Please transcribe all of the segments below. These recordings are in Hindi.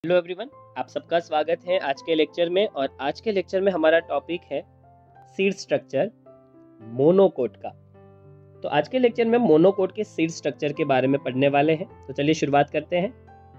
हेलो एवरीवन, आप सबका स्वागत है आज के लेक्चर में। और आज के लेक्चर में हमारा टॉपिक है सीड स्ट्रक्चर मोनोकोट का। तो आज के लेक्चर में मोनोकोट के सीड स्ट्रक्चर के बारे में पढ़ने वाले हैं। तो चलिए शुरुआत करते हैं।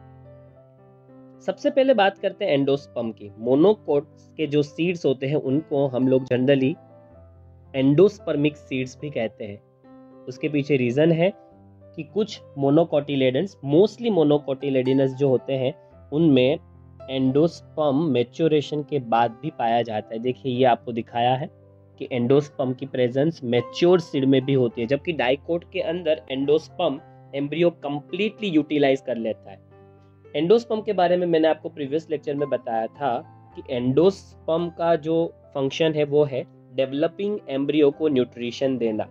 सबसे पहले बात करते हैं एंडोस्पर्म की। मोनोकोट के जो सीड्स होते हैं उनको हम लोग जनरली एंडोस्पर्मिक सीड्स भी कहते हैं। उसके पीछे रीजन है कि कुछ मोनोकोटिलेडन्स, मोस्टली मोनोकोटिलेडनस जो होते हैं उनमें एंडोस्पर्म मैच्योरेशन के बाद भी पाया जाता है। देखिए ये आपको दिखाया है कि एंडोस्पर्म की प्रेजेंस मैच्योर सीड में भी होती है, जबकि डाइकोट के अंदर एंडोस्पर्म एम्ब्रियो कंप्लीटली यूटिलाइज कर लेता है। एंडोस्पर्म के बारे में मैंने आपको प्रीवियस लेक्चर में बताया था कि एंडोस्पर्म का जो फंक्शन है वो है डेवलपिंग एम्ब्रियो को न्यूट्रिशन देना,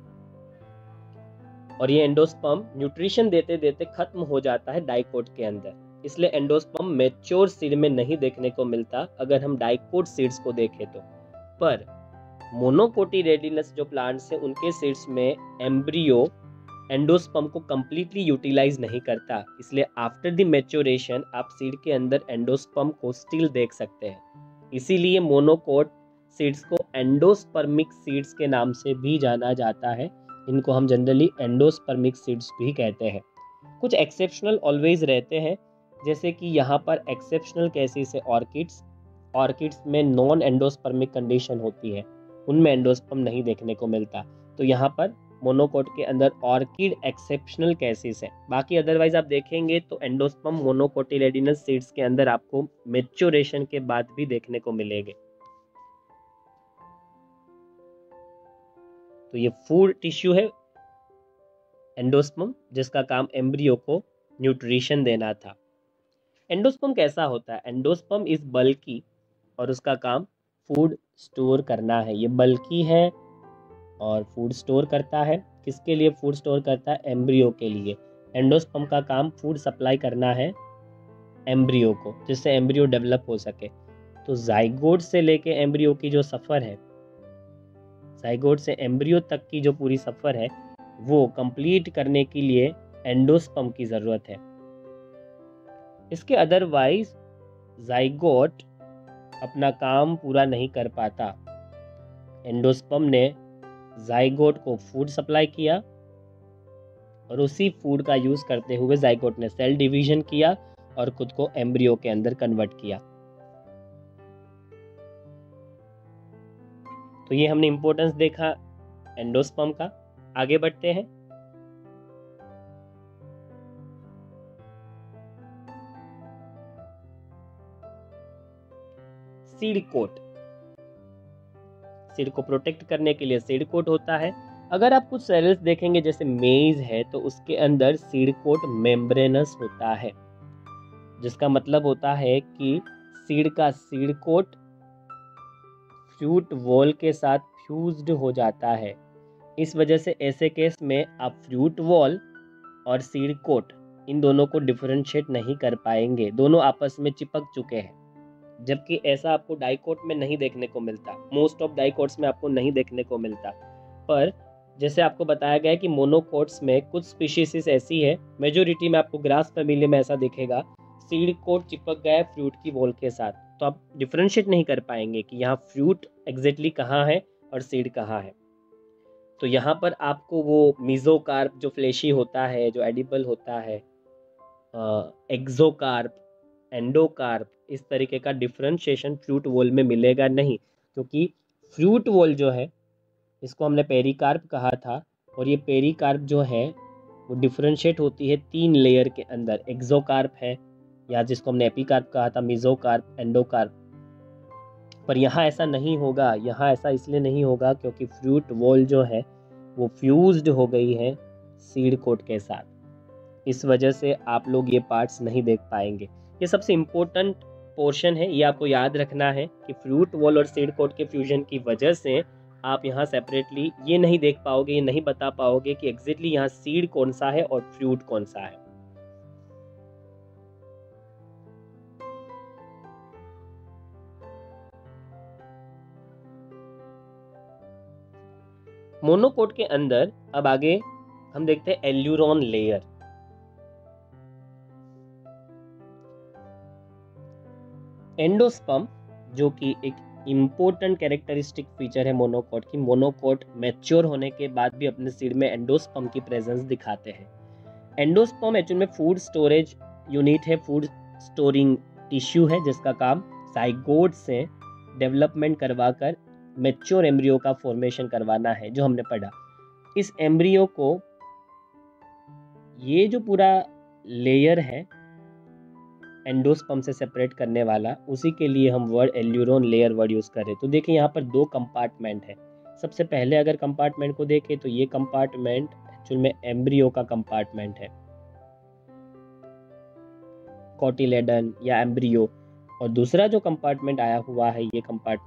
और ये एंडोस्पर्म न्यूट्रिशन देते देते खत्म हो जाता है डाइकोट के अंदर। इसलिए एंडोस्पर्म मैच्योर सीड में नहीं देखने को मिलता अगर हम डाइकोट सीड्स को देखें तो। पर मोनोकोटिलेडनस जो प्लांट्स हैं उनके सीड्स में एम्ब्रियो एंडोस्पर्म को कंप्लीटली यूटिलाइज नहीं करता, इसलिए आफ्टर द मैच्योरेशन आप सीड के अंदर एंडोस्पर्म को स्टिल देख सकते हैं। इसीलिए मोनोकोट सीड्स को एंडोस्पर्मिक सीड्स के नाम से भी जाना जाता है। इनको हम जनरली एंडोस्पर्मिक सीड्स भी कहते हैं। कुछ एक्सेप्शनल ऑलवेज रहते हैं, जैसे कि यहाँ पर एक्सेप्शनल केसेस है ऑर्किड्स में नॉन एंडोस्पर्मिक कंडीशन होती है, उनमें एंडोस्पर्म नहीं देखने को मिलता। तो यहाँ पर मोनोकोट के अंदर ऑर्किड एक्सेप्शनल केसेस है। बाकी अदरवाइज आप देखेंगे तो एंडोस्पर्म मोनोकोटिलेडनस सीड्स के अंदर आपको मैच्योरेशन के बाद भी देखने को मिलेंगे। तो ये फूड टिश्यू है एंडोस्पर्म, जिसका काम एम्ब्रियो को न्यूट्रिशन देना था। एंडोस्पर्म कैसा होता है? एंडोस्पर्म इज बल्की और उसका काम फूड स्टोर करना है। ये बल्की है और फूड स्टोर करता है। किसके लिए फूड स्टोर करता है? एम्ब्रियो के लिए। एंडोस्पर्म का काम फूड सप्लाई करना है एम्ब्रियो को, जिससे एम्ब्रियो डेवलप हो सके। तो जाइगोट से लेके एम्ब्रियो की जो सफ़र है, जाइगोट से एम्ब्रियो तक की जो पूरी सफ़र है, वो कंप्लीट करने के लिए एंडोस्पर्म की ज़रूरत है। इसके अदरवाइज जाइगोट अपना काम पूरा नहीं कर पाता। एंडोस्पर्म ने जाइगोट को फूड सप्लाई किया और उसी फूड का यूज़ करते हुए जाइगोट ने सेल डिवीजन किया और खुद को एम्ब्रियो के अंदर कन्वर्ट किया। तो ये हमने इंपॉर्टेंस देखा एंडोस्पर्म का। आगे बढ़ते हैं। सीड कोट, सीड को प्रोटेक्ट करने के लिए सीड कोट होता है। अगर आप कुछ सेल्स देखेंगे जैसे मेज है, तो उसके अंदर सीड कोट मेम्ब्रेनस होता है, जिसका मतलब होता है कि सीड का सीड कोट फ्रूट वॉल के साथ फ्यूज्ड हो जाता है। इस वजह से ऐसे केस में आप फ्रूट वॉल और सीड कोट इन दोनों को डिफरेंशिएट नहीं कर पाएंगे, दोनों आपस में चिपक चुके हैं। जबकि ऐसा आपको डाइकोट में नहीं देखने को मिलता, मोस्ट ऑफ डाइकोट्स में आपको नहीं देखने को मिलता। पर जैसे आपको बताया गया है कि मोनोकोट्स में कुछ स्पीशीज ऐसी है, मेजोरिटी में आपको ग्रास फैमिली में ऐसा दिखेगा, सीड कोट चिपक गया है फ्रूट की वॉल के साथ, तो आप डिफरेंशिएट नहीं कर पाएंगे कि यहाँ फ्रूट एग्जैक्टली कहाँ है और सीड कहाँ है। तो यहाँ पर आपको वो मीजोकार्प जो फ्लेशी होता है, जो एडिबल होता है, एक्सोकार्प, एंडोकार्प, इस तरीके का डिफरेंशिएशन फ्रूट वॉल में मिलेगा नहीं, क्योंकि फ्रूट वॉल जो है इसको हमने पेरिकार्प कहा था, और ये पेरिकार्प जो है वो डिफरेंशिएट होती है 3 लेयर के अंदर। एक्सोकार्प है, या जिसको हमने एपिकार्प कहा था, मीजोकार्प, एंडोकार्प। पर यहाँ ऐसा नहीं होगा। यहाँ ऐसा इसलिए नहीं होगा क्योंकि फ्रूट वॉल जो है वो फ्यूज्ड हो गई है सीड कोट के साथ। इस वजह से आप लोग ये पार्ट्स नहीं देख पाएंगे। ये सबसे इम्पोर्टेंट पोर्शन है, ये आपको याद रखना है कि फ्रूट वॉल और सीड कोट के फ्यूजन की वजह से आप यहाँ सेपरेटली ये नहीं देख पाओगे, ये नहीं बता पाओगे कि एग्जैक्टली यहाँ सीड कौन सा है और फ्रूट कौन सा है। मोनोकोट के अंदर अब आगे हम देखते हैं एल्यूरोन लेयर। एंडोस्पर्म जो कि एक इम्पोर्टेंट कैरेक्टरिस्टिक फीचर है मोनोकोट की, मोनोकोट मैच्योर होने के बाद भी अपने सीड में एंडोस्पर्म की प्रेजेंस दिखाते हैं। एंडोस्पर्म एक्चुअल में फूड स्टोरेज यूनिट है, फूड स्टोरिंग टिश्यू है, जिसका काम साइगोट से डेवलपमेंट करवाकर मैच्योर एम्ब्रियो का फॉर्मेशन करवाना है, जो हमने पढ़ा। इस एम्ब्रियो को ये जो पूरा लेयर है एंडोस्पर्म से सेपरेट करने वाला, उसी के लिए हम word aleurone layer word use कर रहे हैं। तो देखिए यहाँ पर 2 कंपार्टमेंट है। सबसे पहले अगर कंपार्टमेंट को देखें तो ये कंपार्टमेंट एक्चुअल में एम्ब्रियो का कंपार्टमेंट है, कोटिलेडन या एम्ब्रियो। और दूसरा जो कंपार्टमेंट आया हुआ है ये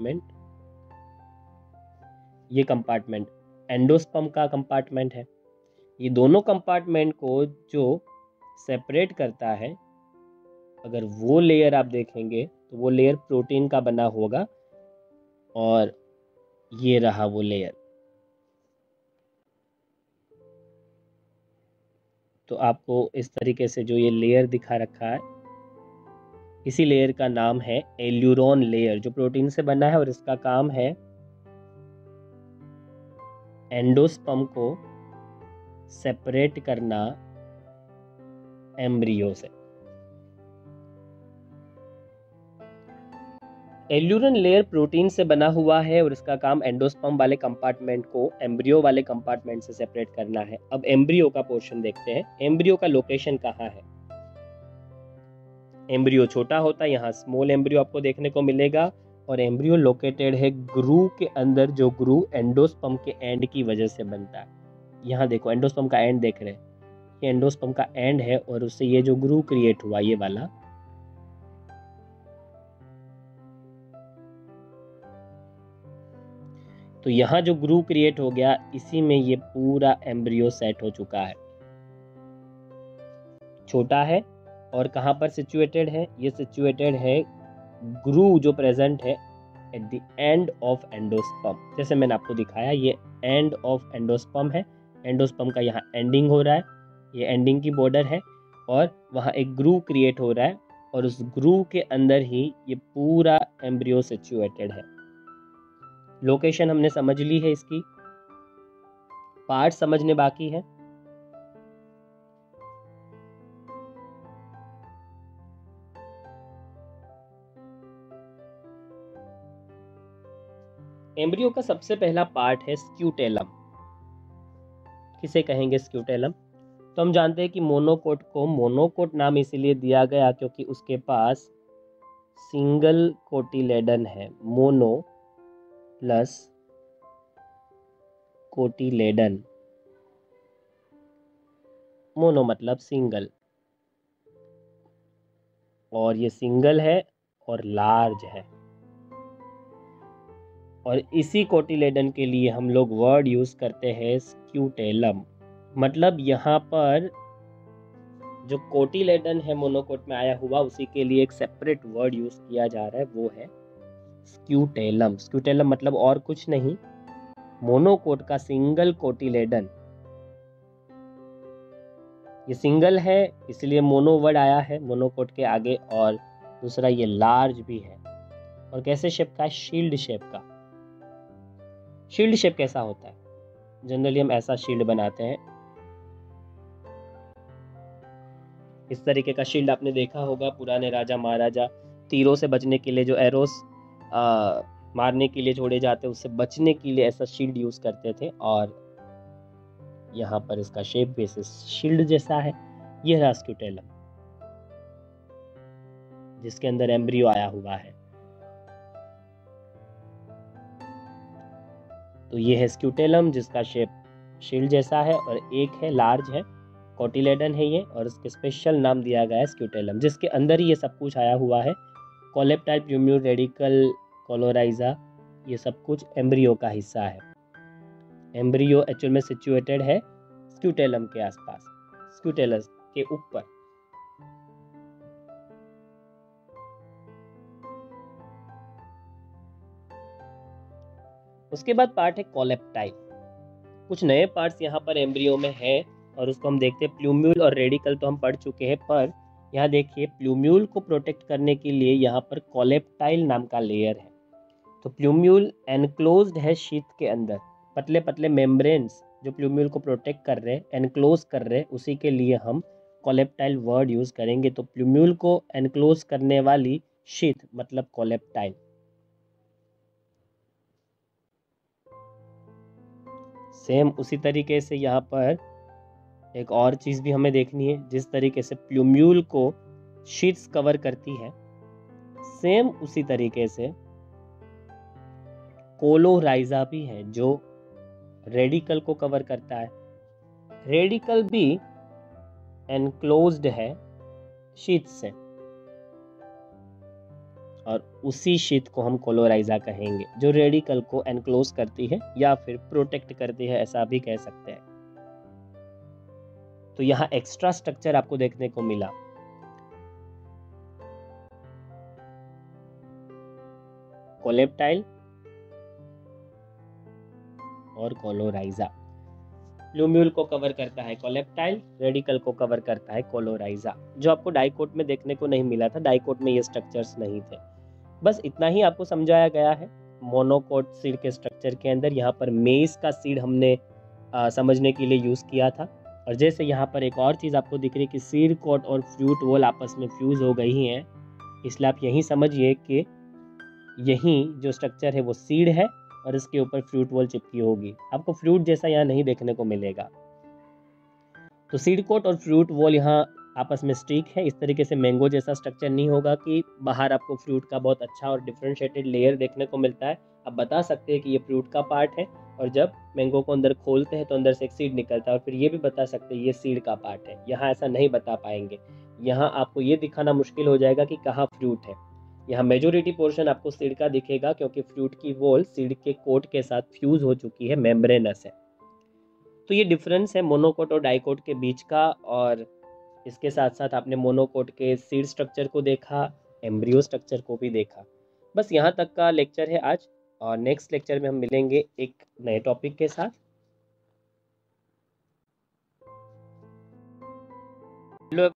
कंपार्टमेंट एंडोस्पर्म का कंपार्टमेंट है। ये दोनों कंपार्टमेंट को जो सेपरेट करता है, अगर वो लेयर आप देखेंगे तो वो लेयर प्रोटीन का बना होगा, और ये रहा वो लेयर। तो आपको इस तरीके से जो ये लेयर दिखा रखा है, इसी लेयर का नाम है एल्यूरोन लेयर, जो प्रोटीन से बना है, और इसका काम है एंडोस्पर्म को सेपरेट करना एम्ब्रियो से। एल्यूरोन लेयर प्रोटीन से बना हुआ है और इसका काम एंडोस्पर्म वाले कंपार्टमेंट को एम्ब्रियो वाले कंपार्टमेंट से सेपरेट करना है। अब एम्ब्रियो का पोर्शन देखते हैं। एम्ब्रियो का लोकेशन कहाँ है? एम्ब्रियो छोटा होता है, यहाँ स्मॉल एम्ब्रियो आपको देखने को मिलेगा, और एम्ब्रियो लोकेटेड है ग्रू के अंदर, जो ग्रू एंडोस्पर्म के एंड की वजह से बनता है। यहाँ देखो एंडोस्पर्म का एंड देख रहे हैं, ये एंडोस्पर्म का एंड है, और उससे ये जो ग्रू क्रिएट हुआ ये वाला, तो यहाँ जो ग्रू क्रिएट हो गया, इसी में ये पूरा एम्ब्रियो सेट हो चुका है। छोटा है और कहाँ पर सिचुएटेड है? ये सिचुएटेड है ग्रू जो प्रेजेंट है at the end of endosperm. जैसे मैंने आपको दिखाया, ये एंड ऑफ एंडोस्पर्म है, एंडोस्पर्म का यहाँ एंडिंग हो रहा है, ये एंडिंग की बॉर्डर है, और वहाँ एक ग्रू क्रिएट हो रहा है, और उस ग्रू के अंदर ही ये पूरा एम्ब्रियो सिचुएटेड है। लोकेशन हमने समझ ली है, इसकी पार्ट समझने बाकी है। एम्ब्रियो का सबसे पहला पार्ट है स्क्यूटेलम। किसे कहेंगे स्क्यूटेलम? तो हम जानते हैं कि मोनोकोट को मोनोकोट नाम इसीलिए दिया गया क्योंकि उसके पास सिंगल कोटिलेडन है। मोनो प्लस कोटिलेडन, मोनो मतलब सिंगल, और ये सिंगल है और लार्ज है, और इसी कोटिलेडन के लिए हम लोग वर्ड यूज करते हैं स्क्यूटेलम। मतलब यहाँ पर जो कोटिलेडन है मोनोकोट में आया हुआ, उसी के लिए एक सेपरेट वर्ड यूज किया जा रहा है, वो है स्क्यूटेलम। स्क्यूटेलम मतलब और कुछ नहीं, मोनोकोट का सिंगल कोटिलेडन। ये सिंगल है इसलिए मोनो वर्ड आया है मोनोकोट के आगे, और दूसरा ये लार्ज भी है, और कैसे शेप का? शील्ड शेप का। शील्ड शेप कैसा होता है? जनरली हम ऐसा शील्ड बनाते हैं, इस तरीके का शील्ड आपने देखा होगा। पुराने राजा महाराजा तीरों से बचने के लिए, जो एरोस मारने के लिए छोड़े जाते, उससे बचने के लिए ऐसा शील्ड यूज करते थे, और यहाँ पर इसका शेप भी शील्ड जैसा है। यह रहा स्क्यूटेलम, जिसके अंदर एम्ब्रियो आया हुआ है। तो ये है स्क्यूटेलम, जिसका शेप शील्ड जैसा है, और एक है लार्ज है, कोटिलेडन है ये, और इसके स्पेशल नाम दिया गया है स्क्यूटेलम, जिसके अंदर ही ये सब कुछ आया हुआ है। कोलेप्टाइल, प्लूम्यूल, रेडिकल, कोलोराइजा, ये सब कुछ एम्ब्रियो का हिस्सा है। एम्ब्रियो एक्चुअल में सिचुएटेड है स्क्यूटेलम के आसपास, स्क्यूटेलस के ऊपर। उसके बाद पार्ट है कोलेप्टाइल। कुछ नए पार्ट्स यहाँ पर एम्ब्रियो में है, और उसको हम देखते हैं। प्लूम्यूल और रेडिकल तो हम पढ़ चुके हैं, पर यहाँ देखिए प्लूम्यूल को प्रोटेक्ट करने के लिए यहाँ पर कोलेप्टाइल नाम का लेयर है। तो प्लूम्यूल एनक्लोज्ड है शीथ के अंदर, पतले पतले मेम्ब्रेन्स जो प्लूम्यूल को प्रोटेक्ट कर रहे हैं, एनक्लोज कर रहे हैं, उसी के लिए हम कोलेप्टाइल वर्ड यूज करेंगे। तो प्लूम्यूल को एनक्लोज करने वाली शीथ मतलब कोलेप्टाइल। सेम उसी तरीके से यहाँ पर एक और चीज भी हमें देखनी है, जिस तरीके से प्लूम्यूल को शीट्स कवर करती है, सेम उसी तरीके से कोलोराइजा भी है जो रेडिकल को कवर करता है। रेडिकल भी एनक्लोज्ड है शीट से, और उसी शीट को हम कोलोराइजा कहेंगे जो रेडिकल को एनक्लोज करती है या फिर प्रोटेक्ट करती है, ऐसा भी कह सकते हैं। तो यहाँ एक्स्ट्रा स्ट्रक्चर आपको देखने को मिला। कोलेप्टाइल और कोलोराइजा। प्लूम्यूल को कवर करता है कोलेप्टाइल, रेडिकल को कवर करता है कोलोराइजा, जो आपको डाइकोट में देखने को नहीं मिला था। डाइकोट में ये स्ट्रक्चर्स नहीं थे। बस इतना ही आपको समझाया गया है मोनोकोट सीड के स्ट्रक्चर के अंदर। यहाँ पर मेज का सीड हमने समझने के लिए यूज किया था। और जैसे यहाँ पर एक और चीज आपको दिख रही है कि सीड कोट और फ्रूट वॉल आपस में फ्यूज हो गई हैं, इसलिए आप यही समझिए कि यही जो स्ट्रक्चर है वो सीड है और इसके ऊपर फ्रूट वॉल चिपकी होगी। आपको फ्रूट जैसा यहाँ नहीं देखने को मिलेगा। तो सीड कोट और फ्रूट वॉल यहाँ आपस में स्टिक है। इस तरीके से मैंगो जैसा स्ट्रक्चर नहीं होगा कि बाहर आपको फ्रूट का बहुत अच्छा और डिफरेंशिएटेड लेयर देखने को मिलता है। आप बता सकते हैं कि ये फ्रूट का पार्ट है, और जब मैंगो को अंदर खोलते हैं तो अंदर से एक सीड निकलता है, और फिर ये भी बता सकते हैं ये सीड का पार्ट है। यहाँ ऐसा नहीं बता पाएंगे। यहाँ आपको ये दिखाना मुश्किल हो जाएगा कि कहाँ फ्रूट है। यहाँ मेजोरिटी पोर्शन आपको सीड का दिखेगा, क्योंकि फ्रूट की वॉल सीड के कोट के साथ फ्यूज हो चुकी है, मेम्ब्रेनस है। तो ये डिफरेंस है मोनोकोट और डाइकोट के बीच का। और इसके साथ साथ आपने मोनोकोट के सीड स्ट्रक्चर को देखा, एम्ब्रियो स्ट्रक्चर को भी देखा। बस यहाँ तक का लेक्चर है आज, और नेक्स्ट लेक्चर में हम मिलेंगे एक नए टॉपिक के साथ। हेलो